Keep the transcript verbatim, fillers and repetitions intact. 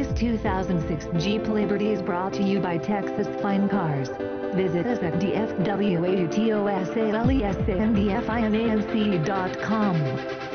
This two thousand six Jeep Liberty is brought to you by Texas Fine Cars. Visit us at d f w a u t o s a l e s a n d f i n a n c dot com.